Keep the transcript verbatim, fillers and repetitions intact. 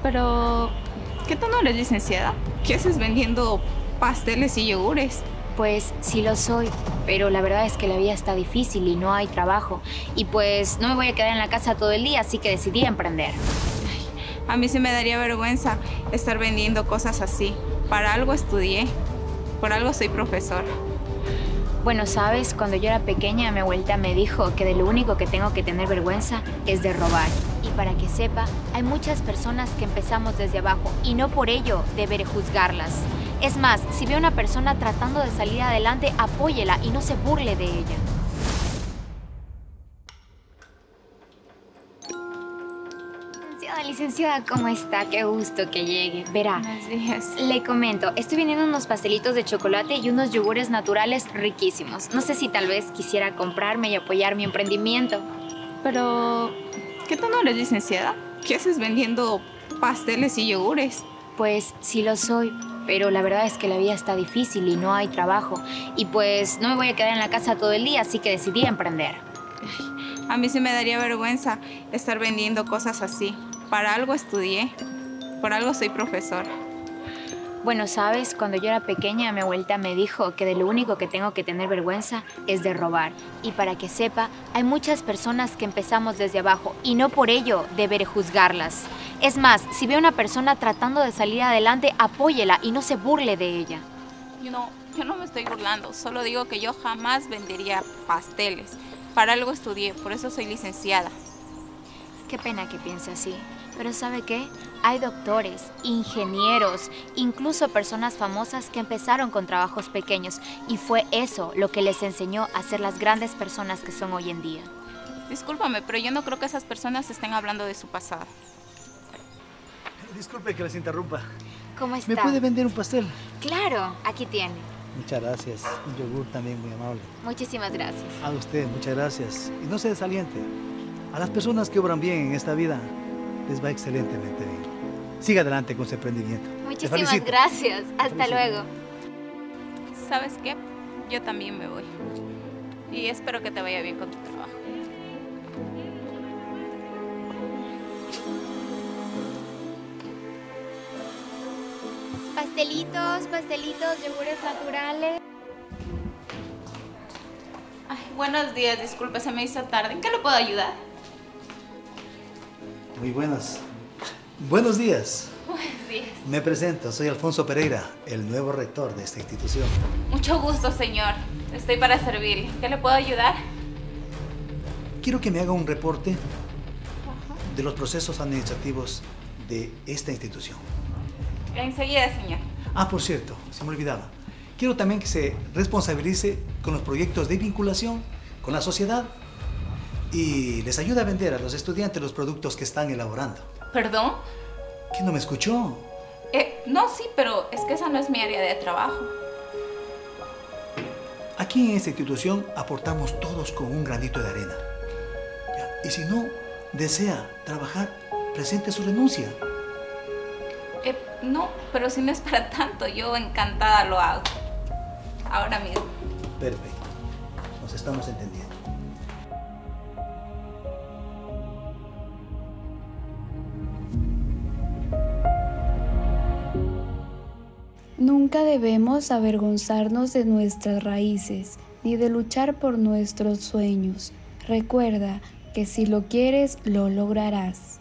Pero, ¿qué tú no eres licenciada? ¿Qué haces vendiendo pasteles y yogures? Pues sí lo soy, pero la verdad es que la vida está difícil y no hay trabajo. Y pues no me voy a quedar en la casa todo el día, así que decidí emprender. A mí sí me daría vergüenza estar vendiendo cosas así. Para algo estudié, por algo soy profesora. Bueno, sabes, cuando yo era pequeña mi abuelita me dijo que de lo único que tengo que tener vergüenza es de robar. Y para que sepa, hay muchas personas que empezamos desde abajo y no por ello deberé juzgarlas. Es más, si ve a una persona tratando de salir adelante, apóyela y no se burle de ella. Licenciada, licenciada, ¿cómo está? Qué gusto que llegue. Verá, Buenos días. le comento, estoy vendiendo unos pastelitos de chocolate y unos yogures naturales riquísimos. No sé si tal vez quisiera comprarme y apoyar mi emprendimiento. Pero, ¿qué tú no eres licenciada? ¿Qué haces vendiendo pasteles y yogures? Pues sí lo soy, pero la verdad es que la vida está difícil y no hay trabajo. Y pues no me voy a quedar en la casa todo el día, así que decidí emprender. A mí sí me daría vergüenza estar vendiendo cosas así. Para algo estudié, por algo soy profesora. Bueno, sabes, cuando yo era pequeña mi abuelita me dijo que de lo único que tengo que tener vergüenza es de robar. Y para que sepa, hay muchas personas que empezamos desde abajo y no por ello deberé juzgarlas. Es más, si ve a una persona tratando de salir adelante, apóyela y no se burle de ella. You know, yo no me estoy burlando, solo digo que yo jamás vendería pasteles. Para algo estudié, por eso soy licenciada. Qué pena que piense así, pero ¿sabe qué? Hay doctores, ingenieros, incluso personas famosas que empezaron con trabajos pequeños y fue eso lo que les enseñó a ser las grandes personas que son hoy en día. Discúlpame, pero yo no creo que esas personas estén hablando de su pasado. Disculpe que les interrumpa. ¿Cómo está? ¿Me puede vender un pastel? Claro, aquí tiene. Muchas gracias. Un yogur también muy amable. Muchísimas gracias. A usted, muchas gracias. Y no se desaliente. A las personas que obran bien en esta vida, les va excelentemente bien. Siga adelante con su emprendimiento. Te Muchísimas felicito. gracias. Hasta Felicito. luego. ¿Sabes qué? Yo también me voy. Y espero que te vaya bien con tu trabajo. Pastelitos, pastelitos, yogures naturales. Ay, buenos días, disculpe, se me hizo tarde. ¿En qué le puedo ayudar? Muy buenas. Buenos días. Buenos días. Me presento, soy Alfonso Pereira, el nuevo rector de esta institución. Mucho gusto, señor. Estoy para servirle. ¿Qué le puedo ayudar? Quiero que me haga un reporte de los procesos administrativos de esta institución. Enseguida, señor. Ah, por cierto, se me olvidaba. Quiero también que se responsabilice con los proyectos de vinculación con la sociedad y les ayude a vender a los estudiantes los productos que están elaborando. ¿Perdón? ¿Qué, no me escuchó? Eh, no, sí, pero es que esa no es mi área de trabajo. Aquí en esta institución aportamos todos con un granito de arena. ¿Ya? Y si no desea trabajar, presente su renuncia. Eh, no, pero si no es para tanto, yo encantada lo hago. Ahora mismo. Perfecto. Nos estamos entendiendo. Nunca debemos avergonzarnos de nuestras raíces ni de luchar por nuestros sueños. Recuerda que si lo quieres, lo lograrás.